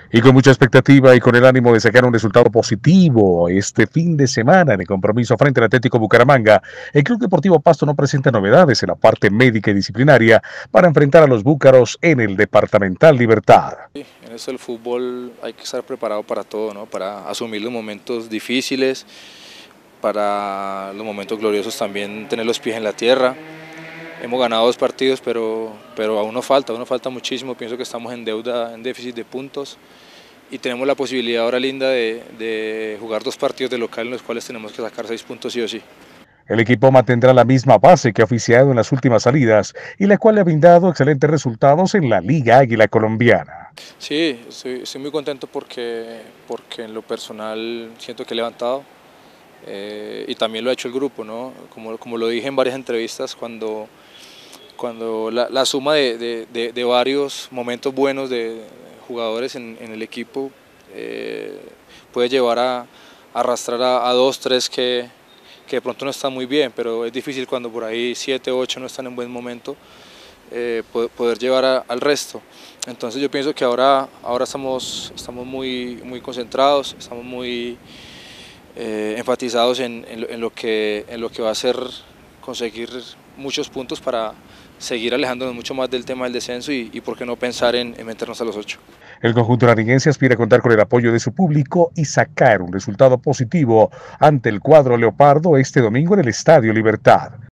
Y con mucha expectativa y con el ánimo de sacar un resultado positivo este fin de semana en el compromiso frente al Atlético Bucaramanga, el Club Deportivo Pasto no presenta novedades en la parte médica y disciplinaria para enfrentar a los búcaros en el Departamental Libertad. Sí, en eso el fútbol hay que estar preparado para todo, ¿no? Para asumir los momentos difíciles, para los momentos gloriosos también tener los pies en la tierra. Hemos ganado 2 partidos, pero aún nos falta muchísimo. Pienso que estamos en deuda, en déficit de puntos y tenemos la posibilidad ahora linda de jugar 2 partidos de local en los cuales tenemos que sacar 6 puntos sí o sí. El equipo mantendrá la misma base que ha oficiado en las últimas salidas y la cual le ha brindado excelentes resultados en la Liga Águila Colombiana. Sí, estoy muy contento porque en lo personal siento que he levantado y también lo ha hecho el grupo, ¿no? Como lo dije en varias entrevistas, cuando la suma de varios momentos buenos de jugadores en el equipo puede llevar a arrastrar a 2, 3 que de pronto no están muy bien, pero es difícil cuando por ahí 7, 8 no están en buen momento poder llevar al resto. Entonces yo pienso que ahora estamos muy concentrados, estamos muy enfatizados en lo que va a ser conseguir muchos puntos para seguir alejándonos mucho más del tema del descenso y por qué no pensar en meternos a los 8. El conjunto nariñense aspira a contar con el apoyo de su público y sacar un resultado positivo ante el cuadro leopardo este domingo en el Estadio Libertad.